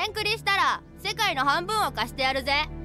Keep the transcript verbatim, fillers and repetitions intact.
全クリしたら世界の半分を貸してやるぜ。